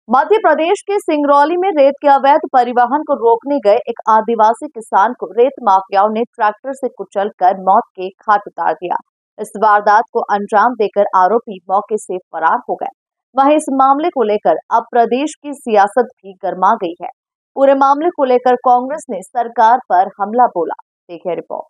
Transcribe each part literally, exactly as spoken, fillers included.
मध्य प्रदेश के सिंगरौली में रेत के अवैध परिवहन को रोकने गए एक आदिवासी किसान को रेत माफियाओं ने ट्रैक्टर से कुचलकर मौत के घाट उतार दिया। इस वारदात को अंजाम देकर आरोपी मौके से फरार हो गए। वहीं इस मामले को लेकर अब प्रदेश की सियासत भी गर्मा गई है। पूरे मामले को लेकर कांग्रेस ने सरकार पर हमला बोला। देखिए रिपोर्ट।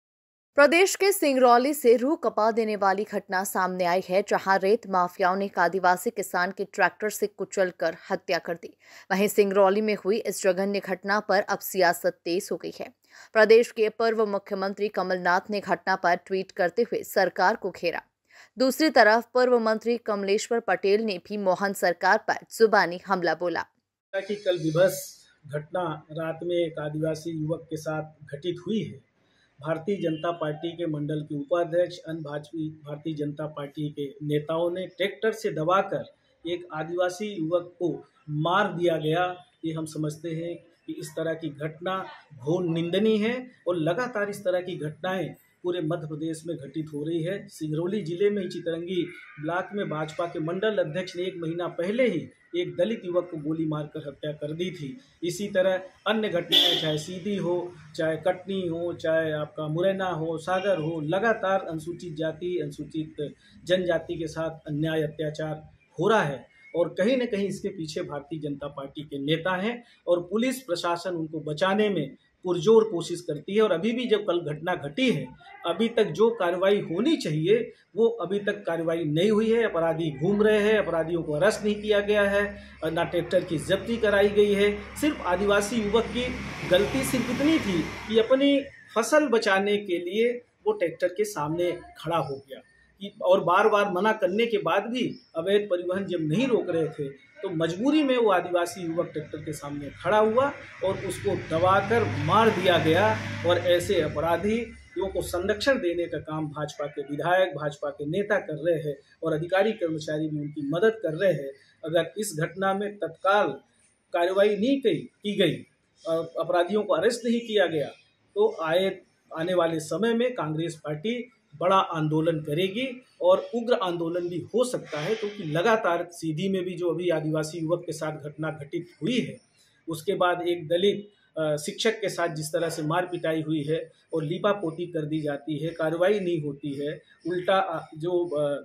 प्रदेश के सिंगरौली से रूह कपा देने वाली घटना सामने आई है, जहां रेत माफियाओं ने एक आदिवासी किसान के ट्रैक्टर से कुचलकर हत्या कर दी। वहीं सिंगरौली में हुई इस जघन्य घटना पर अब सियासत तेज हो गई है। प्रदेश के पूर्व मुख्यमंत्री कमलनाथ ने घटना पर ट्वीट करते हुए सरकार को घेरा। दूसरी तरफ पूर्व मंत्री कमलेश्वर पटेल ने भी मोहन सरकार पर जुबानी हमला बोला। कि कल विभत्स घटना रात में एक आदिवासी युवक के साथ घटित हुई है। भारतीय जनता पार्टी के मंडल के उपाध्यक्ष अन्य भाजपा भारतीय जनता पार्टी के नेताओं ने ट्रैक्टर से दबाकर एक आदिवासी युवक को मार दिया गया। ये हम समझते हैं कि इस तरह की घटना घोर निंदनीय है और लगातार इस तरह की घटनाएं पूरे मध्य प्रदेश में घटित हो रही है। सिंगरौली जिले में चितरंगी ब्लॉक में भाजपा के मंडल अध्यक्ष ने एक महीना पहले ही एक दलित युवक को गोली मारकर हत्या कर दी थी। इसी तरह अन्य घटनाएं, चाहे सीधी हो, चाहे कटनी हो, चाहे आपका मुरैना हो, सागर हो, लगातार अनुसूचित जाति, अनुसूचित जनजाति के साथ अन्याय अत्याचार हो रहा है और कहीं न कहीं इसके पीछे भारतीय जनता पार्टी के नेता हैं और पुलिस प्रशासन उनको बचाने में पुरजोर कोशिश करती है। और अभी भी जब कल घटना घटी है, अभी तक जो कार्रवाई होनी चाहिए वो अभी तक कार्रवाई नहीं हुई है। अपराधी घूम रहे हैं, अपराधियों को अरेस्ट नहीं किया गया है, ना ट्रैक्टर की जब्ती कराई गई है। सिर्फ आदिवासी युवक की गलती सिर्फ इतनी थी कि अपनी फसल बचाने के लिए वो ट्रैक्टर के सामने खड़ा हो गया और बार बार मना करने के बाद भी अवैध परिवहन जब नहीं रोक रहे थे तो मजबूरी में वो आदिवासी युवक ट्रैक्टर के सामने खड़ा हुआ और उसको दबाकर मार दिया गया। और ऐसे अपराधियों को संरक्षण देने का काम भाजपा के विधायक, भाजपा के नेता कर रहे हैं और अधिकारी कर्मचारी भी उनकी मदद कर रहे हैं। अगर इस घटना में तत्काल कार्रवाई नहीं की गई, अपराधियों को अरेस्ट नहीं किया गया, तो आए आने वाले समय में कांग्रेस पार्टी बड़ा आंदोलन करेगी और उग्र आंदोलन भी हो सकता है, क्योंकि लगातार सीधी में भी जो अभी आदिवासी युवक के साथ घटना घटित हुई है, उसके बाद एक दलित शिक्षक के साथ जिस तरह से मार पिटाई हुई है और लीपापोती कर दी जाती है, कार्रवाई नहीं होती है, उल्टा जो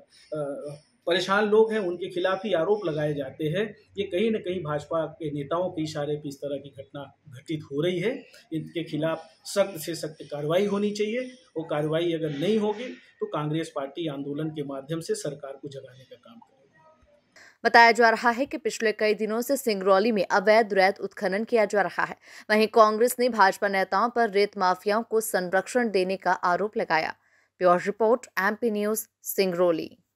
परेशान लोग हैं उनके खिलाफ ही आरोप लगाए जाते हैं। ये कहीं न कहीं भाजपा के नेताओं के इशारे पर इस तरह की घटना घटित हो रही है। इनके खिलाफ सख्त से सख्त कार्रवाई होनी चाहिए और कार्रवाई अगर नहीं होगी तो कांग्रेस पार्टी आंदोलन के माध्यम से सरकार को जगाने का काम करेगी। बताया जा रहा है कि पिछले कई दिनों से सिंगरौली में अवैध रेत उत्खनन किया जा रहा है। वहीं कांग्रेस ने भाजपा नेताओं पर रेत माफियाओं को संरक्षण देने का आरोप लगाया। Bureau report, MP news, Singrauli.